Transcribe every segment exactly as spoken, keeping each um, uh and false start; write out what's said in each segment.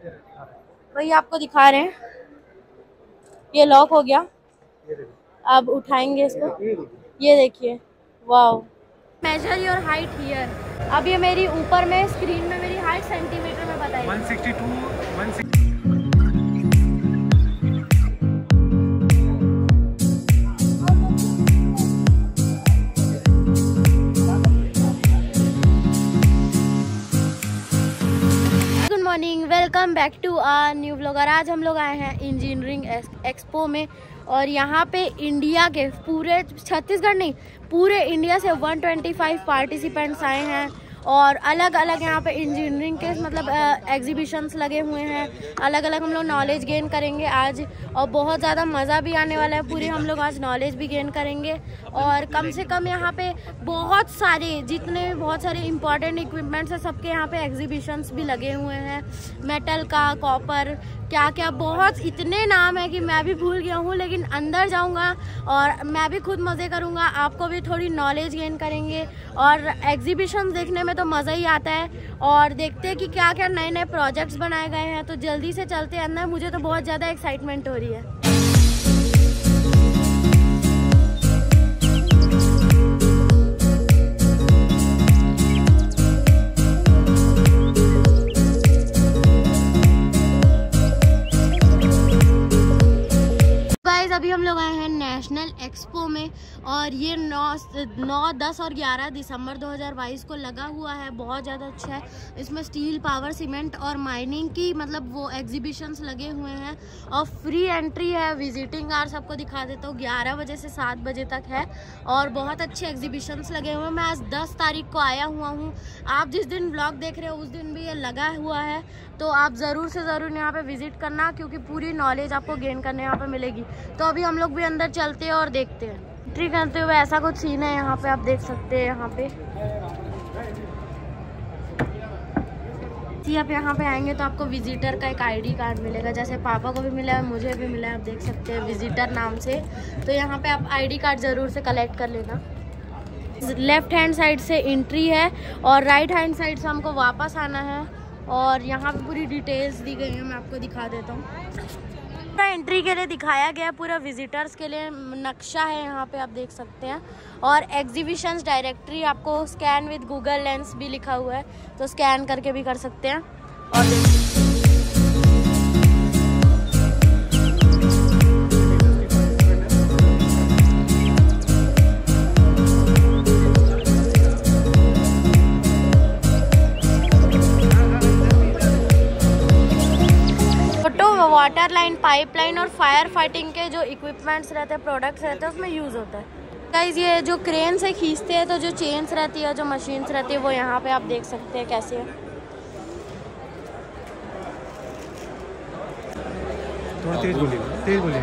वही आपको दिखा रहे हैं, ये लॉक हो गया। अब उठाएंगे इसको, ये देखिए, wow. Measure your height here. अब ये मेरी ऊपर में स्क्रीन में मेरी हाइट सेंटीमीटर में बताइए। One sixty two, one sixty. Good morning, welcome back to our new vlogger. आज हम लोग आए हैं इंजीनियरिंग एक्सपो में, और यहाँ पे इंडिया के पूरे छत्तीसगढ़ नहीं पूरे इंडिया से एक सौ पच्चीस पार्टिसिपेंट्स आए हैं, और अलग अलग यहाँ पे इंजीनियरिंग के मतलब एग्जीबिशंस लगे हुए हैं। अलग अलग हम लोग नॉलेज गेन करेंगे आज, और बहुत ज़्यादा मज़ा भी आने वाला है। पूरी हम लोग आज नॉलेज भी गेन करेंगे, और कम से कम यहाँ पे बहुत सारे जितने भी बहुत सारे इंपॉर्टेंट इक्विपमेंट्स हैं, सबके यहाँ पे एग्जीबिशंस भी लगे हुए हैं। मेटल का, कॉपर, क्या क्या बहुत इतने नाम है कि मैं भी भूल गया हूँ, लेकिन अंदर जाऊँगा और मैं भी खुद मज़े करूँगा, आपको भी थोड़ी नॉलेज गेन करेंगे। और एग्जीबिशंस देखने में तो मज़ा ही आता है, और देखते हैं कि क्या क्या नए नए प्रोजेक्ट्स बनाए गए हैं। तो जल्दी से चलते हैं अंदर, मुझे तो बहुत ज़्यादा एक्साइटमेंट हो रही है। अभी हम लोग आए हैं नेशनल एक्सपो में, और ये नौ नौ दस और ग्यारह दिसंबर दो हज़ार बाईस को लगा हुआ है। बहुत ज़्यादा अच्छा है। इसमें स्टील, पावर, सीमेंट और माइनिंग की मतलब वो एग्जीबिशंस लगे हुए हैं, और फ्री एंट्री है। विजिटिंग आवर सबको दिखा देता हूँ, ग्यारह बजे से सात बजे तक है, और बहुत अच्छे एग्जीबिशंस लगे हुए हैं। मैं आज दस तारीख को आया हुआ हूँ। आप जिस दिन व्लॉग देख रहे हो उस दिन भी ये लगा हुआ है, तो आप ज़रूर से ज़रूर यहाँ पे विजिट करना, क्योंकि पूरी नॉलेज आपको गेन करने यहाँ पे मिलेगी। तो अभी हम लोग भी अंदर चलते हैं और देखते हैं। एंट्री करते हुए ऐसा कुछ सीन है यहाँ पे, आप देख सकते हैं। यहाँ पे आप यहाँ पे आएंगे तो आपको विजिटर का एक आईडी कार्ड मिलेगा, जैसे पापा को भी मिला है, मुझे भी मिला है, आप देख सकते हैं विजिटर नाम से। तो यहाँ पे आप आईडी कार्ड ज़रूर से कलेक्ट कर लेना। लेफ्ट हैंड साइड से एंट्री है, और राइट हैंड साइड से हमको वापस आना है, और यहाँ पे पूरी डिटेल्स दी गई है। मैं आपको दिखा देता हूँ। एंट्री के लिए दिखाया गया पूरा विजिटर्स के लिए नक्शा है, यहाँ पे आप देख सकते हैं। और एग्जीबिशंस डायरेक्टरी आपको स्कैन विद गूगल लेंस भी लिखा हुआ है, तो स्कैन करके भी कर सकते हैं। और देखिए वाटर लाइन, पाइपलाइन और फायर फाइटिंग के जो इक्विपमेंट्स रहते हैं, प्रोडक्ट्स रहते हैं, उसमें यूज़ होता है। गाइस, ये जो क्रेन से खींचते हैं तो जो चेन्स रहती है, जो मशीन्स रहती है, वो यहाँ पे आप देख सकते हैं कैसे है। थोड़ा तेज बोलिए, तेज बोलिए।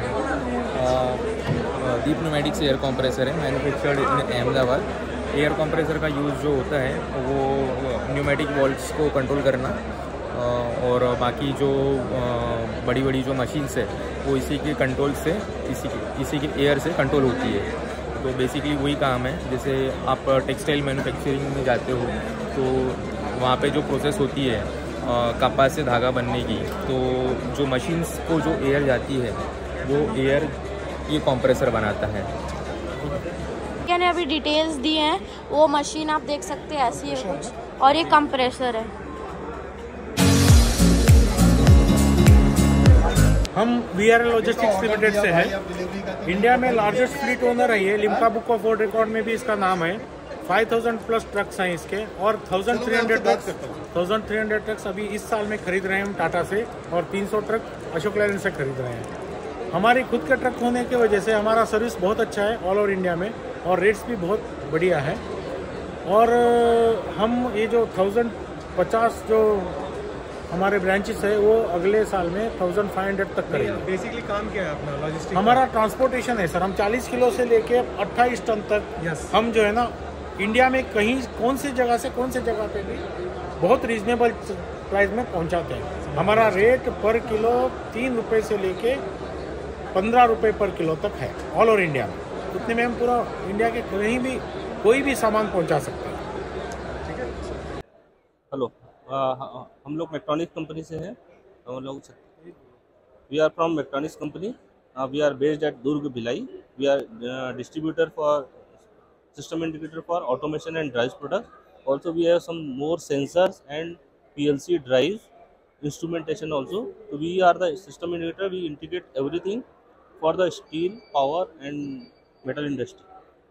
दीप न्यूमेटिक्स एयर कंप्रेसर है, manufactured in Ahmedabad. Air compressor का यूज़ जो होता है वो न्यूमेटिक वॉल्व्स को कंट्रोल करना, और बाकी जो बड़ी बड़ी जो मशीन्स है वो इसी के कंट्रोल से, इसी के इसी के एयर से कंट्रोल होती है। तो बेसिकली वही काम है। जैसे आप टेक्सटाइल मैन्युफैक्चरिंग में जाते हो तो वहाँ पे जो प्रोसेस होती है कपास से धागा बनने की, तो जो मशीन्स को जो एयर जाती है वो एयर ये कंप्रेसर बनाता है। मैंने अभी डिटेल्स दी हैं, वो मशीन आप देख सकते हैं ऐसी है कुछ, और ये कंप्रेसर है। हम वी आर लॉजिस्टिक्स लिमिटेड से हैं। इंडिया में लार्जेस्ट फ्लीट ओनर है ये, Limca book of world record में भी इसका नाम है। पाँच हज़ार प्लस ट्रक्स हैं इसके, और तेरह सौ ट्रक्स तेरह सौ ट्रक्स अभी इस साल में खरीद रहे हैं हम टाटा से, और तीन सौ ट्रक अशोक लेलैंड से खरीद रहे हैं। हमारी खुद के ट्रक होने की वजह से हमारा सर्विस बहुत अच्छा है ऑल ओवर इंडिया में, और रेट्स भी बहुत बढ़िया है। और हम ये जो थाउजेंड पचास जो हमारे ब्रांचेस है वो अगले साल में थाउजेंड फाइव हंड्रेड तक करेंगे। बेसिकली काम क्या है अपना? लॉजिस्टिक्स। हमारा ट्रांसपोर्टेशन है सर। हम चालीस किलो से लेके अट्ठाईस टन तक yes. हम जो है ना इंडिया में कहीं कौन सी जगह से कौन सी जगह पे भी बहुत रीजनेबल प्राइस में पहुंचाते हैं। हमारा रेट पर किलो तीन रुपए से लेके पंद्रह रुपए पर किलो तक है ऑल ओवर इंडिया में। उतने में हम पूरा इंडिया के कहीं भी कोई भी सामान पहुंचा सकते हैं। ठीक है। हेलो, हम लोग इलेक्ट्रॉनिक कंपनी से हैं। हम लोग we are from electronics company. We are based at Durg Bhilai. We are distributor for system integrator for automation and drives products. Also we have some more sensors and P L C drives, instrumentation also. So we are the system integrator. We integrate everything for the steel, power and metal industry.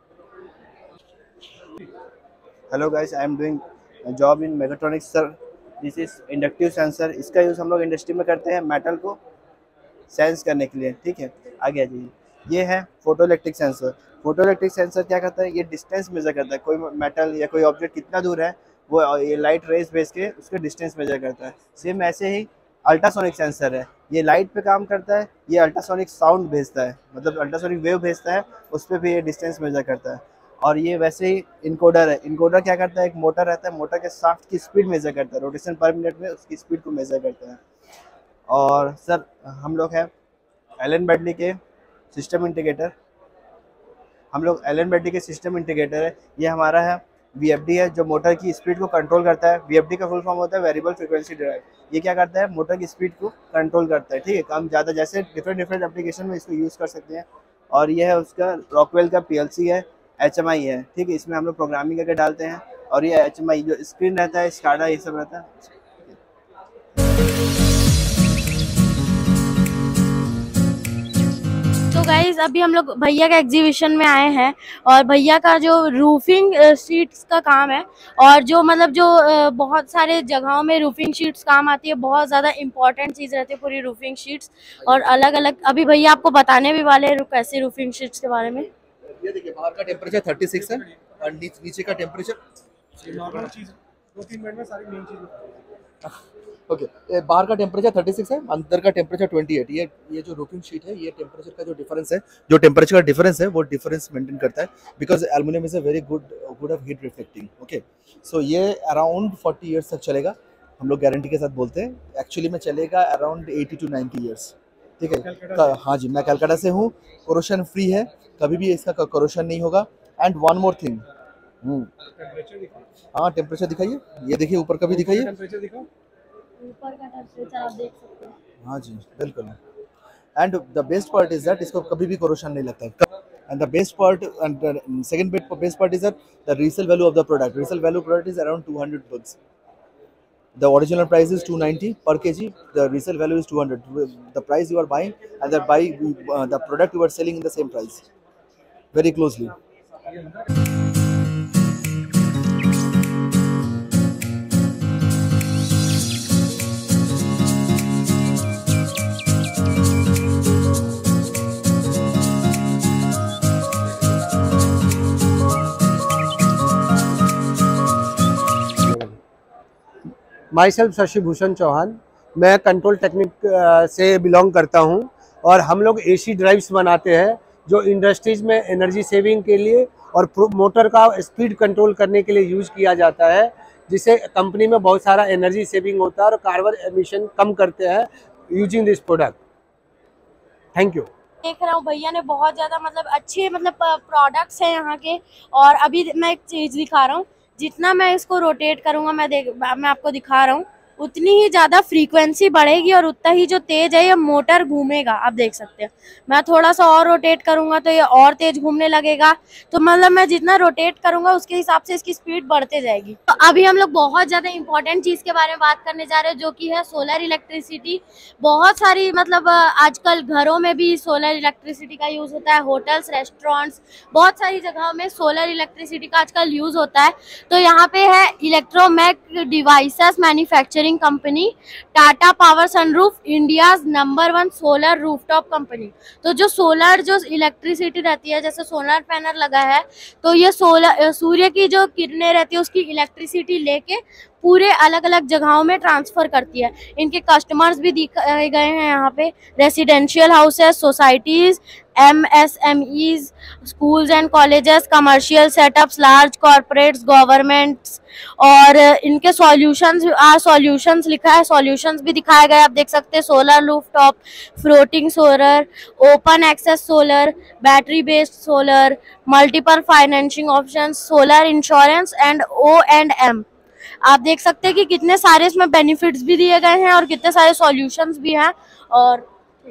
Hello guys, I am doing job in mechatronics sir. This is inductive sensor. इसका use हम लोग industry में करते हैं metal को sense करने के लिए. ठीक है, आगे आ जाइए. ये है photo electric sensor. Photo electric sensor क्या करता है? ये डिस्टेंस मेजर करता है. कोई मेटल या कोई ऑब्जेक्ट कितना दूर है वो ये लाइट रेज भेज के उसके डिस्टेंस मेजर करता है. सेम ऐसे ही अल्ट्रासोनिक सेंसर है. ये लाइट पे काम करता है. ये अल्ट्रासोनिक साउंड भेजता है, मतलब अल्ट्रासोनिक वेव भेजता है, उस पर भी ये डिस्टेंस मेजर करता है. और ये वैसे ही इनकोडर है. इनकोडर क्या करता है? एक मोटर रहता है, मोटर के शाफ्ट की स्पीड मेजर करता है, रोटेशन पर मिनट में उसकी स्पीड को मेजर करता है. और सर हम लोग हैं एलन ब्रैडली के सिस्टम इंटीग्रेटर. हम लोग एलन ब्रैडली के सिस्टम इंटीग्रेटर है. ये हमारा है वी एफ डी है, जो मोटर की स्पीड को कंट्रोल करता है. वी एफ डी का फुल फॉर्म होता है वेरिएबल फ्रीक्वेंसी ड्राइव. ये क्या करता है? मोटर की स्पीड को कंट्रोल करता है. ठीक है, काम ज़्यादा जैसे डिफरेंट डिफरेंट एप्लीकेशन में इसको यूज़ कर सकते हैं. और ये है उसका रॉकवेल का पी एल सी है, एच एम आई है. ठीक है, इसमें हम लोग प्रोग्रामिंग करके डालते हैं. और ये एच एम आई जो स्क्रीन रहता है, स्काडा, ये सब रहता है. तो गाइज अभी हम लोग भैया के एग्जीबिशन में आए हैं और भैया का जो रूफिंग शीट्स का काम है और जो मतलब जो बहुत सारे जगहों में रूफिंग शीट्स काम आती है, बहुत ज़्यादा इंपॉर्टेंट चीज़ रहती है पूरी रूफिंग शीट्स. और अलग अलग अभी भैया आपको बताने भी वाले हैं कैसे रूफिंग शीट्स के बारे में. ये देखिए, बाहर का टेम्परेचर थर्टी सिक्स है और नीचे नीचे का टेम्परेचर नॉर्मल चीज दो तीन मिनट में सारी मेन चीज. ओके, ये बाहर का टेम्परेचर थर्टी सिक्स है, अंदर का टेम्परेचर ट्वेंटी एट. ये ये जो रूफिंग शीट है, ये टेम्परेचर का जो डिफरेंस है, जो टेम्परेचर का डिफरेंस है वो डिफरेंस मेंटेन करता है. Because aluminium is a very good good of heat reflecting. Okay, so ये अराउंड फोर्टी ईयर्स तक चलेगा. हम लोग गारंटी के साथ बोलते हैं. एक्चुअली में चलेगा around eighty two ninety years. ठीक है, हाँ जी, मैं कलकत्ता से हूँ. कोरोशन फ्री है, कभी भी इसका कोरोशन नहीं होगा. एंड वन मोर थिंग, हाँ टेम्परेचर दिखाइए. ये देखिए, ऊपर का भी दिखाइए. टेम्परेचर दिखाओ. ऊपर का टेम्परेचर आप देख सकते हैं. हाँ जी, बिल्कुल. And the best part is that इसको कभी भी कोरोशन नहीं लगता है. And the best part and second best part is that the resale value of the product. Resale value product is around two hundred bucks. The original price is two ninety per kg. The resale value is two hundred. The price you are buying and the buy uh, the product you are selling in the same price. Very closely. Myself Shashi Bhushan Chauhan. मैं control technique से belong करता हूं और हम लोग AC drives बनाते हैं जो इंडस्ट्रीज में एनर्जी सेविंग के लिए और मोटर का स्पीड कंट्रोल करने के लिए यूज़ किया जाता है, जिससे कंपनी में बहुत सारा एनर्जी सेविंग होता है और कार्बन एमिशन कम करते हैं using this product. Thank you. देख रहा हूँ भैया ने बहुत ज़्यादा मतलब अच्छे मतलब प्रोडक्ट्स हैं यहाँ के. और अभी मैं एक चीज़ दिखा रहा हूँ, जितना मैं इसको रोटेट करूँगा, मैं देख मैं आपको दिखा रहा हूँ, उतनी ही ज़्यादा फ्रीक्वेंसी बढ़ेगी और उतना ही जो तेज़ है ये मोटर घूमेगा. आप देख सकते हैं. मैं थोड़ा सा और रोटेट करूँगा तो ये और तेज़ घूमने लगेगा. तो मतलब मैं जितना रोटेट करूँगा उसके हिसाब से इसकी स्पीड बढ़ते जाएगी. तो अभी हम लोग बहुत ज़्यादा इंपॉर्टेंट चीज़ के बारे में बात करने जा रहे हैं, जो कि है सोलर इलेक्ट्रिसिटी. बहुत सारी मतलब आजकल घरों में भी सोलर इलेक्ट्रिसिटी का यूज़ होता है. होटल्स, रेस्टोरेंट्स, बहुत सारी जगहों में सोलर इलेक्ट्रिसिटी का आजकल यूज़ होता है. तो यहाँ पे है Electromech devices manufacturing company, Tata power sunroof, India's number one solar rooftop company. तो जो सोलर जो इलेक्ट्रिसिटी रहती है, जैसे सोलर पैनल लगा है, तो ये सोलर सूर्य की जो किरणें रहती है उसकी इलेक्ट्रिसिटी लेके पूरे अलग अलग जगहों में ट्रांसफ़र करती है. इनके कस्टमर्स भी दिखाए गए हैं यहाँ पे. Residential houses, societies, M S M Es, schools and colleges, commercial setups, large corporates, governments. और इनके सॉल्यूशंस आ सॉल्यूशंस लिखा है, सॉल्यूशंस भी दिखाए गए. आप देख सकते हैं solar rooftop, floating solar, open access solar, battery based solar, multiple financing options, solar insurance and O and M. आप देख सकते हैं कि कितने सारे इसमें बेनिफिट्स भी दिए गए हैं और कितने सारे सॉल्यूशंस भी हैं। और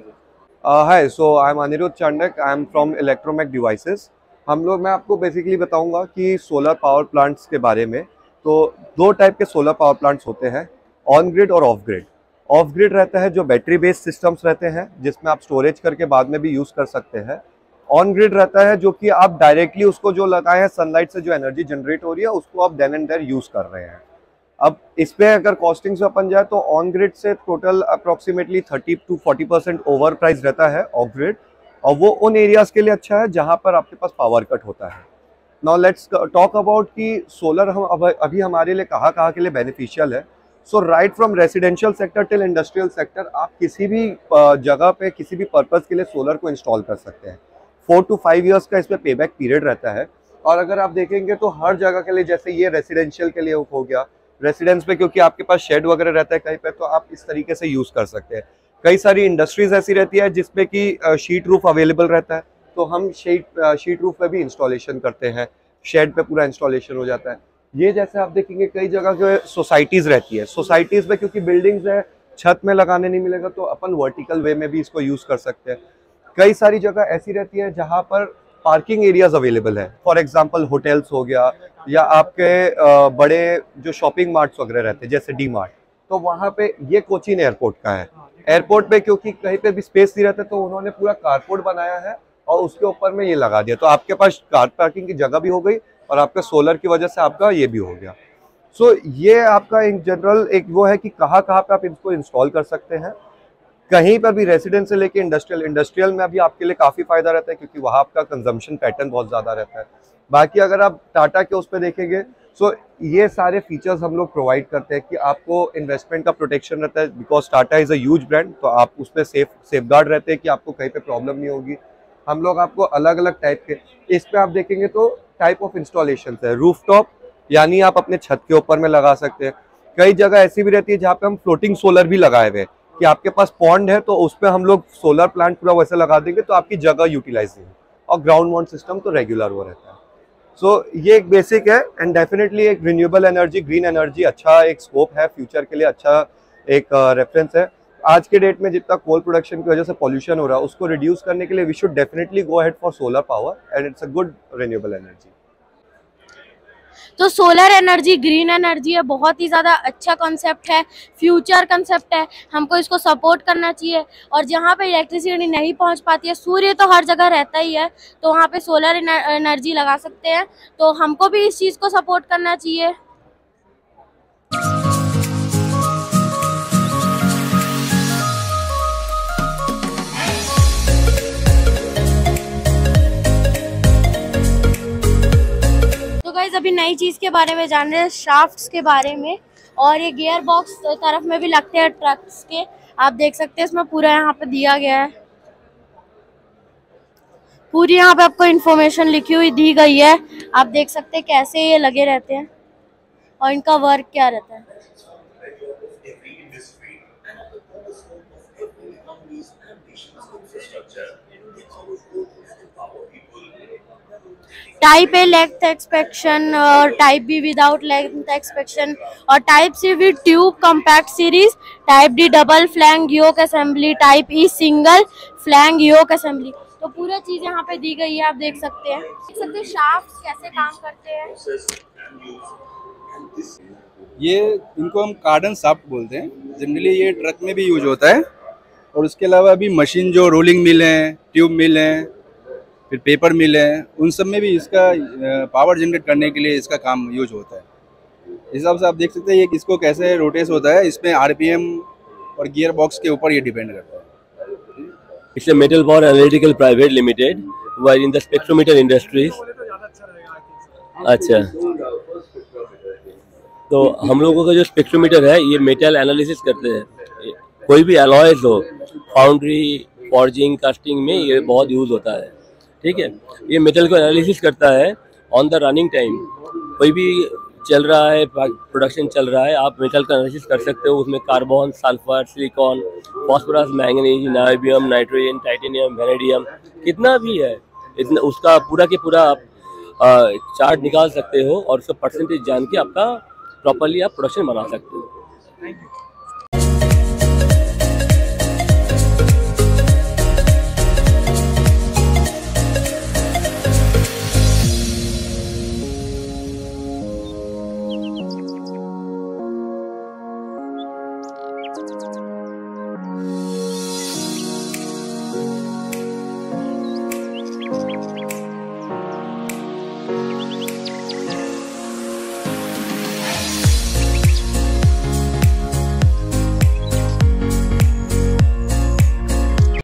hi, so I am Aniruddh Chandak, I am from Electromech devices. हम लोग मैं आपको बेसिकली बताऊंगा कि सोलर पावर प्लांट्स के बारे में। तो दो टाइप के सोलर पावर प्लांट्स होते हैं, ऑन ग्रिड और ऑफ ग्रिड। ऑफ ग्रिड रहता है जो बैटरी बेस्ड सिस्टम्स रहते हैं जिसमें आप स्टोरेज करके बाद में भी यूज़ कर सकते हैं। ऑन ग्रिड रहता है जो कि आप डायरेक्टली उसको जो लगाए हैं सनलाइट से जो एनर्जी जनरेट हो रही है उसको आप देन एंड देयर यूज़ कर रहे हैं। अब इस पे अगर कॉस्टिंग से अपन जाए तो ऑन ग्रिड से total approximately thirty two forty percent over price रहता है ऑफ ग्रिड, और वो उन एरियाज़ के लिए अच्छा है जहाँ पर आपके पास पावर कट होता है। नाउ लेट्स टॉक अबाउट कि सोलर हम अब अभी हमारे लिए कहाँ कहाँ के लिए बेनिफिशियल है। So right from residential sector till industrial sector, आप किसी भी जगह पे किसी भी पर्पज़ के लिए सोलर को इंस्टॉल कर सकते हैं। फोर टू फाइव ईयर्स का इस पर पे बैक पीरियड रहता है। और अगर आप देखेंगे तो हर जगह के लिए, जैसे ये रेजिडेंशियल के लिए हो गया, रेसिडेंस पे क्योंकि आपके पास शेड वगैरह रहता है कहीं पे, तो आप इस तरीके से यूज़ कर सकते हैं। कई सारी इंडस्ट्रीज ऐसी रहती है जिसपे कि शीट रूफ अवेलेबल रहता है, तो हम शीट शीट रूफ पे भी इंस्टॉलेशन करते हैं, शेड पे पूरा इंस्टॉलेशन हो जाता है। ये जैसे आप देखेंगे कई जगह के सोसाइटीज़ रहती है, सोसाइटीज़ में क्योंकि बिल्डिंग्स है छत में लगाने नहीं मिलेगा तो अपन वर्टिकल वे में भी इसको यूज़ कर सकते हैं। कई सारी जगह ऐसी रहती है जहाँ पर पार्किंग एरियाज अवेलेबल है, फॉर एग्जांपल होटल्स हो गया या आपके बड़े जो शॉपिंग मार्ट्स वगैरह रहते हैं जैसे डी मार्ट, तो वहाँ पे ये कोचीन एयरपोर्ट का है। एयरपोर्ट पे क्योंकि कहीं पे भी स्पेस नहीं रहता तो उन्होंने पूरा कारपोर्ट बनाया है और उसके ऊपर में ये लगा दिया, तो आपके पास कार पार्किंग की जगह भी हो गई और आपका सोलर की वजह से आपका ये भी हो गया। सो so, ये आपका इन जनरल एक वो है कि कहाँ कहाँ पे आप इसको इंस्टॉल कर सकते हैं। कहीं पर भी रेसिडेंस से लेके इंडस्ट्रियल इंडस्ट्रियल में अभी आपके लिए काफ़ी फायदा रहता है क्योंकि वहाँ आपका कंजम्पशन पैटर्न बहुत ज़्यादा रहता है। बाकी अगर आप टाटा के उस पर देखेंगे सो ये सारे फीचर्स हम लोग प्रोवाइड करते हैं कि आपको इन्वेस्टमेंट का प्रोटेक्शन रहता है, because Tata is a huge brand, तो आप उस पर सेफ सेफ गार्ड रहते हैं कि आपको कहीं पे प्रॉब्लम नहीं होगी। हम लोग आपको अलग अलग टाइप के, इस पे आप देखेंगे तो टाइप ऑफ इंस्टॉलेशन है। रूफटॉप यानी आप अपने छत के ऊपर में लगा सकते हैं। कई जगह ऐसी भी रहती है जहाँ पे हम फ्लोटिंग सोलर भी लगाए हुए हैं कि आपके पास पॉन्ड है तो उस पर हम लोग सोलर प्लांट पूरा वैसे लगा देंगे तो आपकी जगह यूटिलाइज नहीं, और ग्राउंड माउंट सिस्टम तो रेगुलर वो रहता है। सो so, ये एक बेसिक है एंड डेफिनेटली एक रिन्यूएबल एनर्जी, ग्रीन एनर्जी अच्छा एक स्कोप है, फ्यूचर के लिए अच्छा एक रेफरेंस है। आज के डेट में जितना कोल प्रोडक्शन की वजह से पॉल्यूशन हो रहा है उसको रिड्यूस करने के लिए we should definitely go ahead for solar power and it's a good renewable energy. तो सोलर एनर्जी ग्रीन एनर्जी है, बहुत ही ज़्यादा अच्छा कॉन्सेप्ट है, फ्यूचर कॉन्सेप्ट है, हमको इसको सपोर्ट करना चाहिए। और जहाँ पे इलेक्ट्रिसिटी नहीं पहुँच पाती है, सूर्य तो हर जगह रहता ही है, तो वहाँ पे सोलर एनर्जी लगा सकते हैं, तो हमको भी इस चीज़ को सपोर्ट करना चाहिए। तो गाइस अभी नई चीज़ के बारे में जान रहे हैं, शाफ्ट्स के बारे में, और ये गियर बॉक्स तरफ में भी लगते हैं ट्रक्स के। आप देख सकते हैं इसमें पूरा यहाँ पे दिया गया है, पूरी यहाँ पे आपको इन्फॉर्मेशन लिखी हुई दी गई है। आप देख सकते हैं कैसे ये लगे रहते हैं और इनका वर्क क्या रहता है। टाइप ए लेंथ एक्सपेक्शन और type B without length expectation और type C with tube compact series, type D double flange yoke assembly, type E single flange yoke assembly. तो पूरा चीज यहाँ पे दी गई है, आप देख सकते हैं देख सकते हैं शाफ्ट्स कैसे काम करते हैं। ये इनको हम कार्डन शाफ्ट बोलते हैं, जनरली ये ट्रक में भी यूज होता है। और उसके अलावा भी मशीन जो रोलिंग मिल हैं, ट्यूब मिल हैं, फिर पेपर मिल हैं, उन सब में भी इसका पावर जनरेट करने के लिए इसका काम यूज होता है। इस हिसाब से आप देख सकते हैं ये किसको कैसे रोटेट होता है, इसमें आरपीएम और गियर बॉक्स के ऊपर ये डिपेंड करता है। It's a Metal Power Analytical Private Limited, while in the spectrometer industries. अच्छा, तो हम लोगों का जो स्पेक्ट्रोमीटर है ये मेटल एनालिसिस करते हैं। कोई भी अलॉयज हो, फाउंड्री, फॉर्जिंग, कास्टिंग में ये बहुत यूज होता है। ठीक है, ये मेटल को एनालिसिस करता है ऑन द रनिंग टाइम। कोई भी चल रहा है, प्रोडक्शन चल रहा है, आप मेटल का एनालिसिस कर सकते हो। उसमें carbon, sulphur, silicon, phosphorus, manganese, niobium, nitrogen, titanium, vanadium, कितना भी है इतना उसका पूरा के पूरा आप चार्ट निकाल सकते हो और उसका परसेंटेज जान के आपका प्रॉपरली आप प्रोडक्शन बना सकते हो। Thank you.